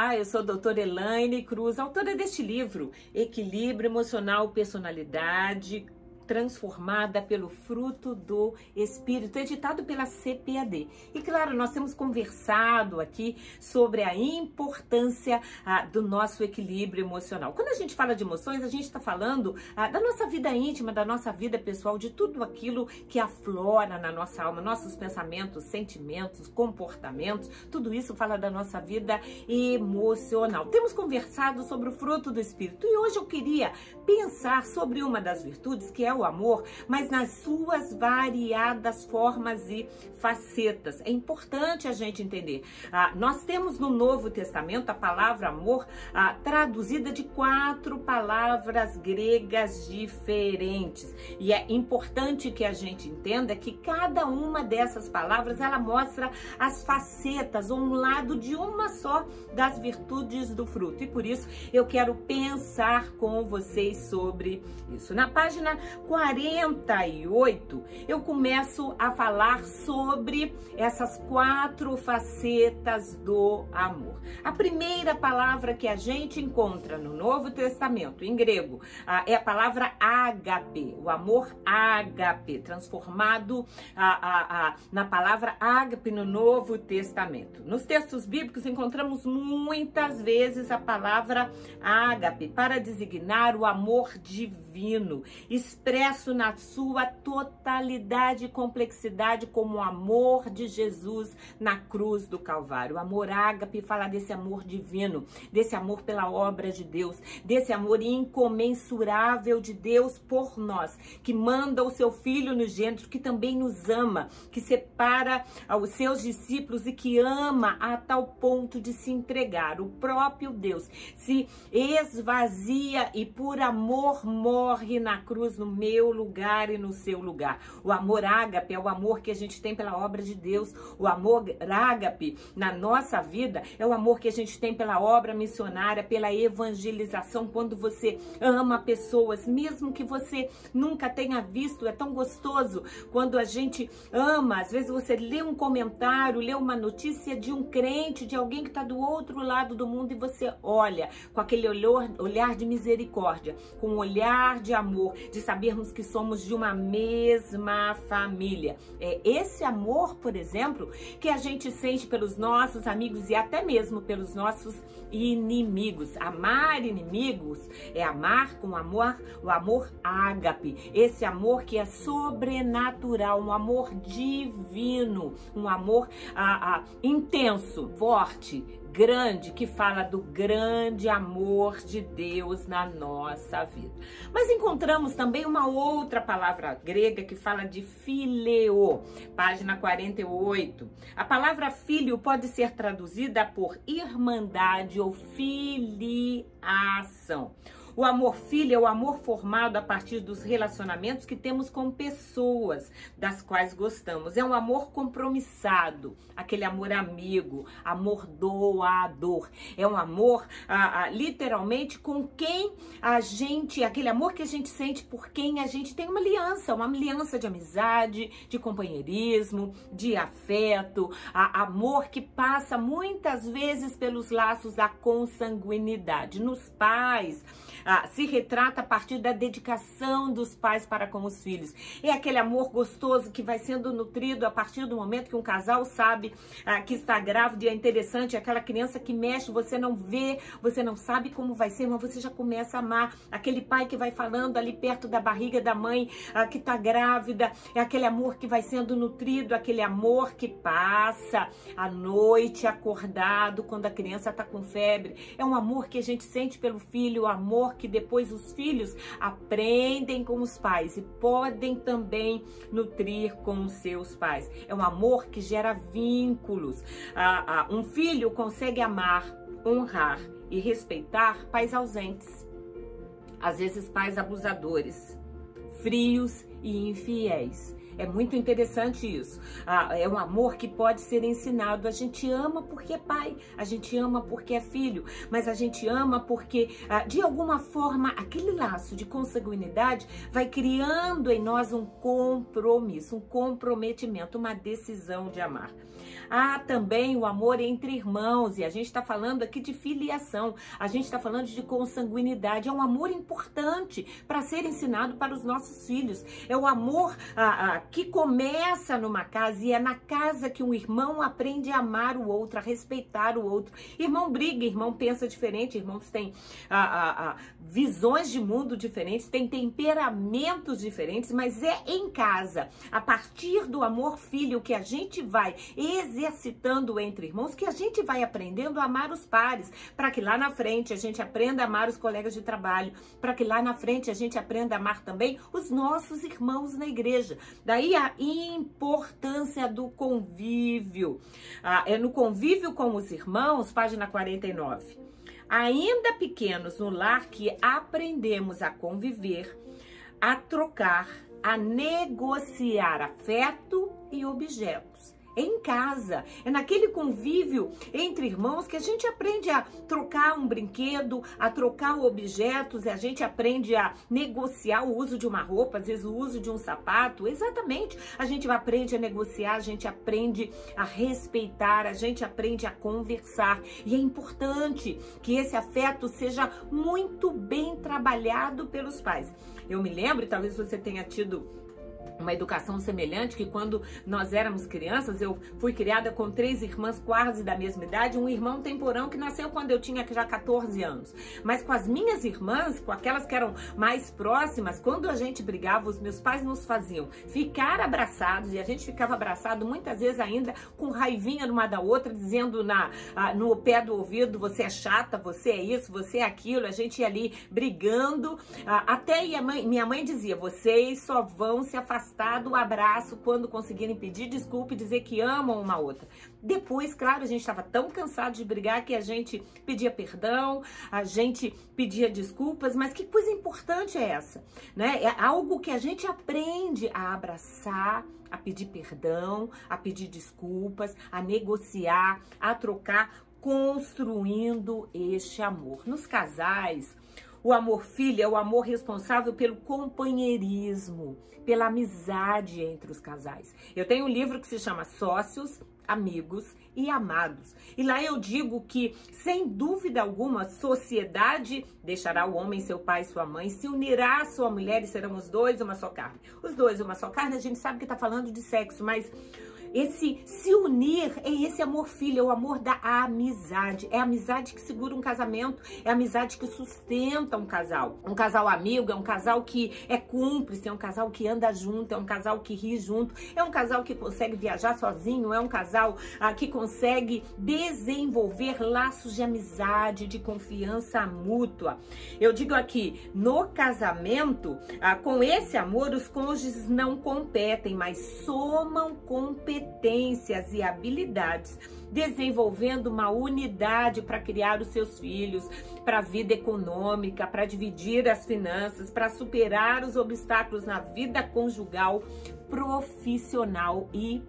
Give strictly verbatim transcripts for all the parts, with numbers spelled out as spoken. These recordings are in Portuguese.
Olá, eu sou a doutora Elaine Cruz, autora deste livro, Equilíbrio Emocional, Personalidade Transformada pelo Fruto do Espírito, editado pela C P A D. E claro, nós temos conversado aqui sobre a importância ah, do nosso equilíbrio emocional. Quando a gente fala de emoções, a gente está falando ah, da nossa vida íntima, da nossa vida pessoal, de tudo aquilo que aflora na nossa alma, nossos pensamentos, sentimentos, comportamentos, tudo isso fala da nossa vida emocional. Temos conversado sobre o fruto do Espírito e hoje eu queria pensar sobre uma das virtudes, que é o amor, mas nas suas variadas formas e facetas. É importante a gente entender. Ah, nós temos no Novo Testamento a palavra amor ah, traduzida de quatro palavras gregas diferentes. E é importante que a gente entenda que cada uma dessas palavras, ela mostra as facetas, ou um lado de uma só das virtudes do fruto. E por isso eu quero pensar com vocês sobre isso. Na página quarenta e oito, eu começo a falar sobre essas quatro facetas do amor. A primeira palavra que a gente encontra no Novo Testamento, em grego, é a palavra ágape, o amor ágape, transformado na palavra ágape no Novo Testamento. Nos textos bíblicos encontramos muitas vezes a palavra ágape para designar o amor divino, expresso na sua totalidade e complexidade como o amor de Jesus na cruz do Calvário. O amor ágape fala desse amor divino, desse amor pela obra de Deus, desse amor incomensurável de Deus por nós, que manda o seu Filho unigênito, que também nos ama, que separa os seus discípulos e que ama a tal ponto de se entregar. O próprio Deus se esvazia e por amor morre na cruz no meu lugar e no seu lugar. O amor ágape é o amor que a gente tem pela obra de Deus. O amor ágape na nossa vida é o amor que a gente tem pela obra missionária, pela evangelização, quando você ama pessoas, mesmo que você nunca tenha visto. É tão gostoso quando a gente ama. Às vezes você lê um comentário, lê uma notícia de um crente, de alguém que está do outro lado do mundo, e você olha com aquele olhar, olhar de misericórdia, com um olhar de amor, de sabermos que somos de uma mesma família. É esse amor, por exemplo, que a gente sente pelos nossos amigos e até mesmo pelos nossos inimigos. Amar inimigos é amar com amor, o amor ágape, esse amor que é sobrenatural, um amor divino, um amor ah, ah, intenso, forte, grande, que fala do grande amor de Deus na nossa vida. Mas encontramos também uma outra palavra grega que fala de fileo, página quarenta e oito. A palavra filho pode ser traduzida por irmandade ou filiação. O amor filho é o amor formado a partir dos relacionamentos que temos com pessoas das quais gostamos. É um amor compromissado, aquele amor amigo, amor doador. É um amor, ah, ah, literalmente, com quem a gente, aquele amor que a gente sente por quem a gente tem uma aliança, uma aliança de amizade, de companheirismo, de afeto, ah, amor que passa muitas vezes pelos laços da consanguinidade. Nos pais, Ah, se retrata a partir da dedicação dos pais para com os filhos. É aquele amor gostoso que vai sendo nutrido a partir do momento que um casal sabe ah, que está grávido, e é interessante, aquela criança que mexe, você não vê, você não sabe como vai ser, mas você já começa a amar. Aquele pai que vai falando ali perto da barriga da mãe ah, que está grávida, é aquele amor que vai sendo nutrido, aquele amor que passa a noite acordado quando a criança está com febre. É um amor que a gente sente pelo filho, o amor que depois os filhos aprendem com os pais e podem também nutrir com os seus pais. É um amor que gera vínculos. Ah, ah, um filho consegue amar, honrar e respeitar pais ausentes, às vezes pais abusadores, frios e infiéis. É muito interessante isso. Ah, é um amor que pode ser ensinado. A gente ama porque é pai, a gente ama porque é filho, mas a gente ama porque, ah, de alguma forma, aquele laço de consanguinidade vai criando em nós um compromisso, um comprometimento, uma decisão de amar. Há também o amor entre irmãos, e a gente está falando aqui de filiação, a gente está falando de consanguinidade. É um amor importante para ser ensinado para os nossos filhos. É o amor ah, ah, que começa numa casa, e é na casa que um irmão aprende a amar o outro, a respeitar o outro. Irmão briga, irmão pensa diferente, irmãos têm ah, ah, ah, visões de mundo diferentes, têm temperamentos diferentes, mas é em casa, a partir do amor filho, que a gente vai exercitando entre irmãos, que a gente vai aprendendo a amar os pares, para que lá na frente a gente aprenda a amar os colegas de trabalho, para que lá na frente a gente aprenda a amar também os nossos irmãos na igreja. Daí a importância do convívio. Ah, é no convívio com os irmãos, página quarenta e nove. Ainda pequenos no lar que aprendemos a conviver, a trocar, a negociar afeto e objetos. É em casa, é naquele convívio entre irmãos que a gente aprende a trocar um brinquedo, a trocar objetos, a gente aprende a negociar o uso de uma roupa, às vezes o uso de um sapato. Exatamente, a gente aprende a negociar, a gente aprende a respeitar, a gente aprende a conversar. E é importante que esse afeto seja muito bem trabalhado pelos pais. Eu me lembro, talvez você tenha tido uma educação semelhante, que quando nós éramos crianças, eu fui criada com três irmãs quase da mesma idade, um irmão temporão que nasceu quando eu tinha já quatorze anos. Mas com as minhas irmãs, com aquelas que eram mais próximas, quando a gente brigava, os meus pais nos faziam ficar abraçados, e a gente ficava abraçado muitas vezes ainda com raivinha numa da outra, dizendo na, ah, no pé do ouvido, você é chata, você é isso, você é aquilo. A gente ia ali brigando, ah, até a mãe, minha mãe dizia, vocês só vão se afastar do abraço quando conseguirem pedir desculpa e dizer que amam uma outra. Depois, claro, a gente estava tão cansado de brigar que a gente pedia perdão, a gente pedia desculpas, mas que coisa importante é essa, né? É algo que a gente aprende a abraçar, a pedir perdão, a pedir desculpas, a negociar, a trocar, construindo este amor. Nos casais, o amor filho é o amor responsável pelo companheirismo, pela amizade entre os casais. Eu tenho um livro que se chama Sócios, Amigos e Amados. E lá eu digo que, sem dúvida alguma, a sociedade deixará o homem, seu pai e sua mãe, se unirá à sua mulher e serão os dois uma só carne. Os dois uma só carne, a gente sabe que está falando de sexo, mas esse se unir é esse amor filho, é o amor da amizade. É a amizade que segura um casamento, é a amizade que sustenta um casal. Um casal amigo é um casal que é cúmplice, é um casal que anda junto, é um casal que ri junto, é um casal que consegue viajar sozinho, é um casal ah, que consegue desenvolver laços de amizade, de confiança mútua. Eu digo aqui, no casamento, ah, com esse amor, os cônjuges não competem, mas somam competências competências e habilidades, desenvolvendo uma unidade para criar os seus filhos, para a vida econômica, para dividir as finanças, para superar os obstáculos na vida conjugal, profissional e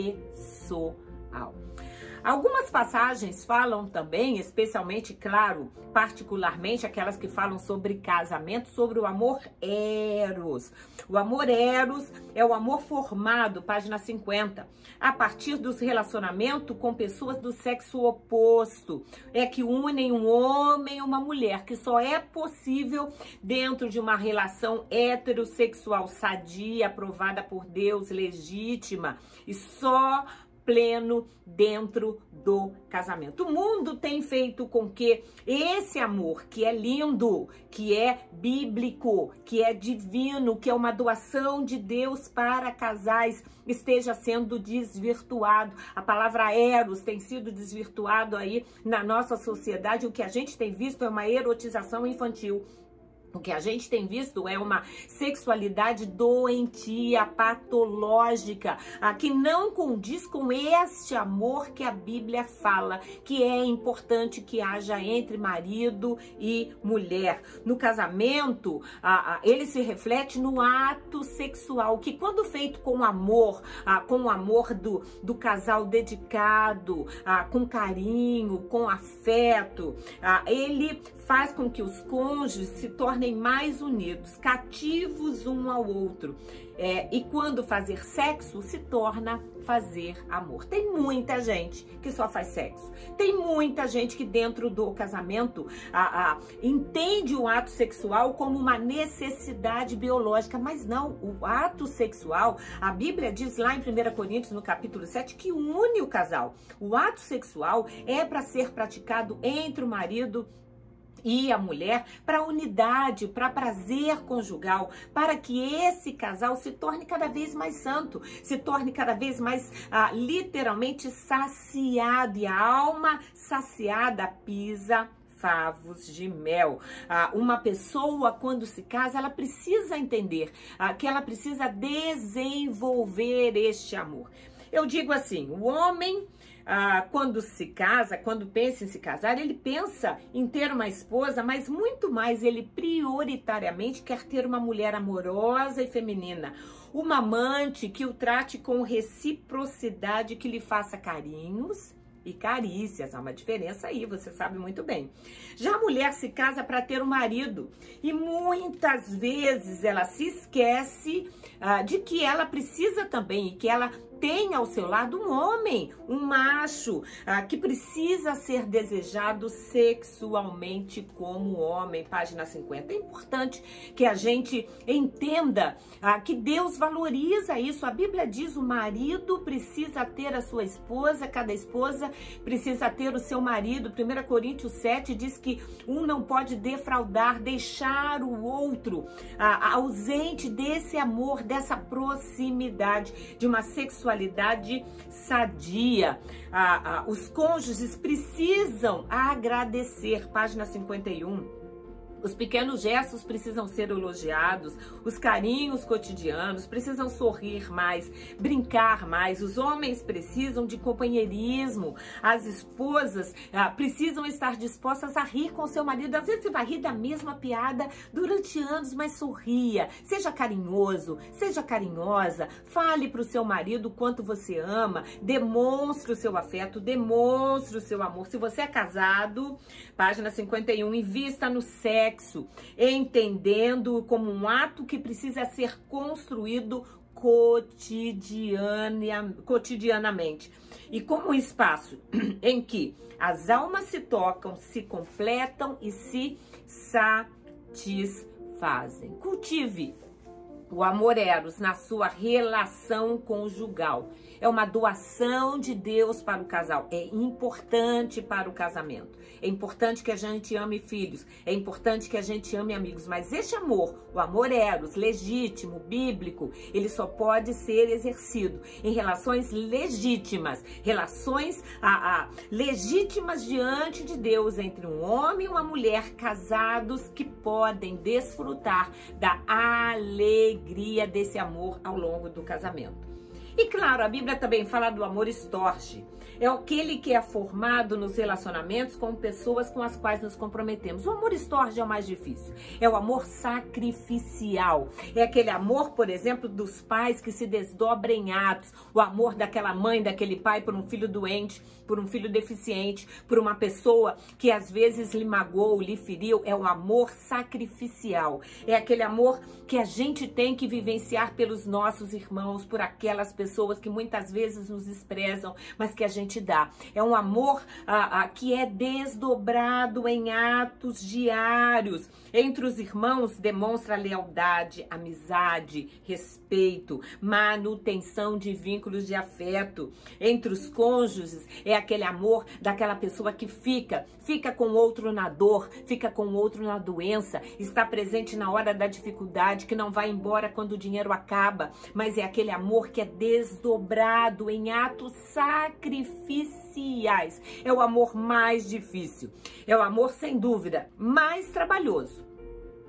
pessoal. Algumas passagens falam também, especialmente, claro, particularmente aquelas que falam sobre casamento, sobre o amor eros. O amor eros é o amor formado, página cinquenta, a partir dos relacionamentos com pessoas do sexo oposto. É que unem um homem e uma mulher, que só é possível dentro de uma relação heterossexual sadia, aprovada por Deus, legítima, e só pleno dentro do casamento. O mundo tem feito com que esse amor, que é lindo, que é bíblico, que é divino, que é uma doação de Deus para casais, esteja sendo desvirtuado. A palavra eros tem sido desvirtuado aí na nossa sociedade. O que a gente tem visto é uma erotização infantil. O que a gente tem visto é uma sexualidade doentia, patológica, a que não condiz com este amor que a Bíblia fala, que é importante que haja entre marido e mulher. No casamento, a, a, ele se reflete no ato sexual, que quando feito com amor, a, com o amor do, do casal dedicado, a, com carinho, com afeto, a, ele faz com que os cônjuges se tornem mais unidos, cativos um ao outro. É, e quando fazer sexo se torna fazer amor. Tem muita gente que só faz sexo. Tem muita gente que dentro do casamento a, a, entende o ato sexual como uma necessidade biológica, mas não. O ato sexual, a Bíblia diz lá em primeira Coríntios, no capítulo sete, que une o casal. O ato sexual é para ser praticado entre o marido e a mulher, para unidade, para prazer conjugal, para que esse casal se torne cada vez mais santo, se torne cada vez mais ah, literalmente saciado, e a alma saciada pisa favos de mel. Ah, uma pessoa, quando se casa, ela precisa entender ah, que ela precisa desenvolver este amor. Eu digo assim, o homem, ah, quando se casa, quando pensa em se casar, ele pensa em ter uma esposa, mas muito mais, ele prioritariamente quer ter uma mulher amorosa e feminina, uma amante que o trate com reciprocidade, que lhe faça carinhos e carícias. Há uma diferença aí, você sabe muito bem. Já a mulher se casa para ter um marido, e muitas vezes ela se esquece ah, de que ela precisa também, e que ela tem ao seu lado um homem, um macho, ah, que precisa ser desejado sexualmente como homem. Página cinquenta. É importante que a gente entenda ah, que Deus valoriza isso. A Bíblia diz: o marido precisa ter a sua esposa, cada esposa precisa ter o seu marido. primeira Coríntios sete diz que um não pode defraudar, deixar o outro ah, ausente desse amor, dessa proximidade, de uma sexualidade sadia. Ah, ah, os cônjuges precisam agradecer. Página cinquenta e um. Os pequenos gestos precisam ser elogiados, os carinhos cotidianos precisam sorrir mais, brincar mais. Os homens precisam de companheirismo, as esposas ah, precisam estar dispostas a rir com seu marido. Às vezes você vai rir da mesma piada durante anos, mas sorria, seja carinhoso, seja carinhosa, fale para o seu marido o quanto você ama, demonstre o seu afeto, demonstre o seu amor. Se você é casado, página cinquenta e um, invista no sexo, entendendo como um ato que precisa ser construído cotidiana, cotidianamente, e como um espaço em que as almas se tocam, se completam e se satisfazem. Cultive o amor eros na sua relação conjugal. É uma doação de Deus para o casal. É importante para o casamento. É importante que a gente ame filhos. É importante que a gente ame amigos. Mas este amor, o amor eros, legítimo, bíblico, ele só pode ser exercido em relações legítimas. Relações a, a, legítimas diante de Deus, entre um homem e uma mulher casados, que podem desfrutar da alegria desse amor ao longo do casamento. E claro, a Bíblia também fala do amor estorge. É aquele que é formado nos relacionamentos com pessoas com as quais nos comprometemos. O amor estorge é o mais difícil. É o amor sacrificial. É aquele amor, por exemplo, dos pais que se desdobram em atos. O amor daquela mãe, daquele pai por um filho doente, por um filho deficiente, por uma pessoa que às vezes lhe magoou, lhe feriu. É um amor sacrificial. É aquele amor que a gente tem que vivenciar pelos nossos irmãos, por aquelas pessoas que muitas vezes nos desprezam, mas que a gente dá. É um amor ah, ah, que é desdobrado em atos diários. Entre os irmãos demonstra lealdade, amizade, respeito, manutenção de vínculos de afeto. Entre os cônjuges é aquele amor daquela pessoa que fica, fica com o outro na dor, fica com o outro na doença, está presente na hora da dificuldade, que não vai embora quando o dinheiro acaba, mas é aquele amor que é desdobrado em atos sacrificiais. É o amor mais difícil, é o amor, sem dúvida, mais trabalhoso.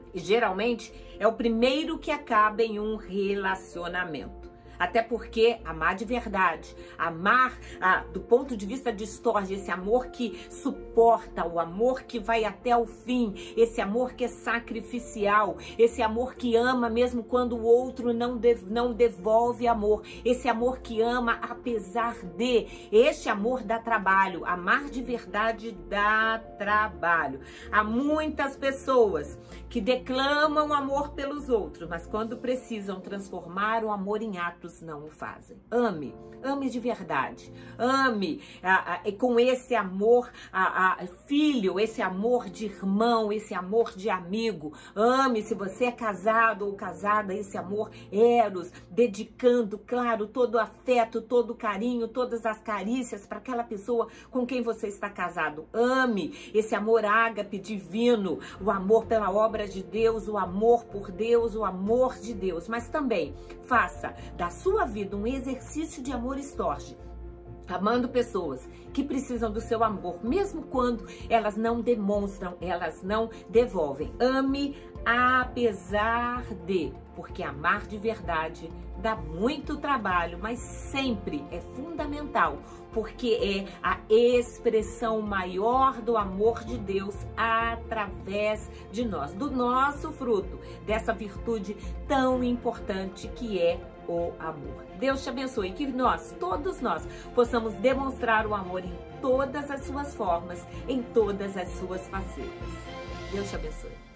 E geralmente é o primeiro que acaba em um relacionamento. Até porque amar de verdade, amar ah, do ponto de vista de Storge, esse amor que suporta, o amor que vai até o fim, esse amor que é sacrificial, esse amor que ama mesmo quando o outro não, dev, não devolve amor, esse amor que ama apesar de, este amor dá trabalho, amar de verdade dá trabalho. Há muitas pessoas que declamam amor pelos outros, mas quando precisam transformar o amor em atos, não o fazem. Ame, ame de verdade, ame ah, ah, com esse amor ah, ah, filho, esse amor de irmão, esse amor de amigo. Ame, se você é casado ou casada, esse amor eros, dedicando, claro, todo o afeto, todo o carinho, todas as carícias para aquela pessoa com quem você está casado. Ame esse amor ágape divino, o amor pela obra de Deus, o amor por Deus, o amor de Deus, mas também faça da sua vida um exercício de amor Storge, amando pessoas que precisam do seu amor, mesmo quando elas não demonstram, elas não devolvem. Ame apesar de, porque amar de verdade dá muito trabalho, mas sempre é fundamental, porque é a expressão maior do amor de Deus através de nós, do nosso fruto, dessa virtude tão importante que é o amor. Deus te abençoe, que nós, todos nós, possamos demonstrar o amor em todas as suas formas, em todas as suas facetas. Deus te abençoe.